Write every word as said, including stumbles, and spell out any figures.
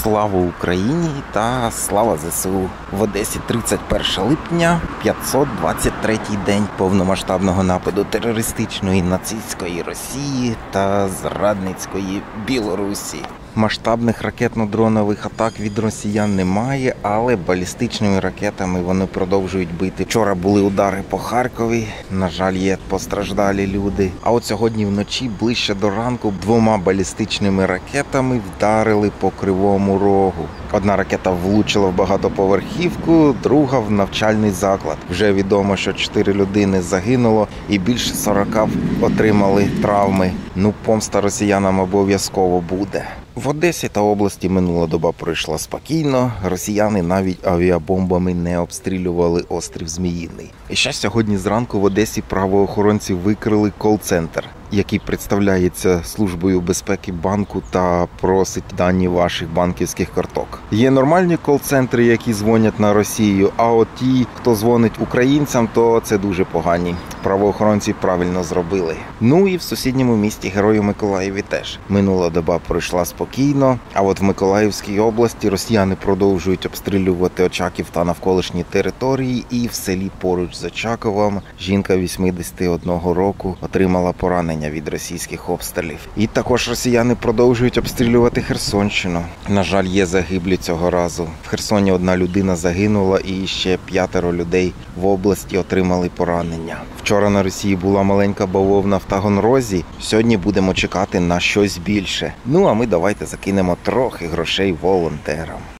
Слава Україні та слава ЗСУ! В Одесі тридцять перше липня, п'ятсот двадцять третій день повномасштабного нападу терористичної нацистської Росії та зрадницької Білорусі. Масштабних ракетно-дронових атак від росіян немає, але балістичними ракетами вони продовжують бити. Вчора були удари по Харкові, на жаль, є постраждалі люди. А от сьогодні вночі, ближче до ранку, двома балістичними ракетами вдарили по Кривому Рогу. Одна ракета влучила в багатоповерхівку, друга в навчальний заклад. Вже відомо, що чотири людини загинуло і більше сорока отримали травми. Ну, помста росіянам обов'язково буде. В Одесі та області минула доба пройшла спокійно, росіяни навіть авіабомбами не обстрілювали острів Зміїний. І ще сьогодні зранку в Одесі правоохоронці викрили кол-центр, який представляється Службою безпеки банку та просить дані ваших банківських карток. Є нормальні кол-центри, які дзвонять на Росію, а от ті, хто дзвонить українцям, то це дуже погані. Правоохоронці правильно зробили. Ну і в сусідньому місті Герою Миколаєві теж. Минула доба пройшла спокійно, а от в Миколаївській області росіяни продовжують обстрілювати Очаків та навколишні території, і в селі поруч з Очаковом жінка вісімдесят одного року отримала поранення від російських обстрілів. І також росіяни продовжують обстрілювати Херсонщину. На жаль, є загиблі цього разу. В Херсоні одна людина загинула і ще п'ятеро людей в області отримали поранення. Вчора на Росії була маленька бавовна в Таганрозі, сьогодні будемо чекати на щось більше. Ну а ми давайте закинемо трохи грошей волонтерам.